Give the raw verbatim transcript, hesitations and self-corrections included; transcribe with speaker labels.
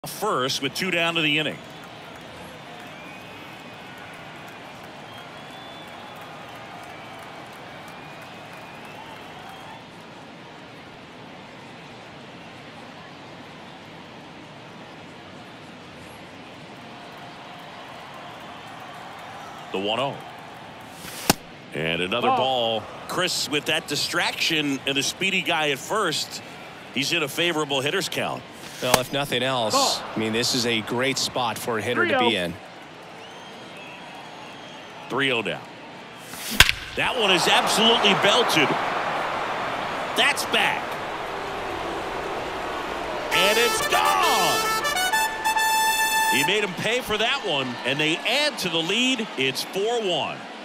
Speaker 1: First with two down to the inning. The one oh. And another oh. ball. Chris, with that distraction and a speedy guy at first, he's in a favorable hitter's count.
Speaker 2: Well, if nothing else, oh. I mean, this is a great spot for a hitter to be in.
Speaker 1: three oh down. That one is absolutely belted. That's back. And it's gone. He made him pay for that one, and they add to the lead. It's four one.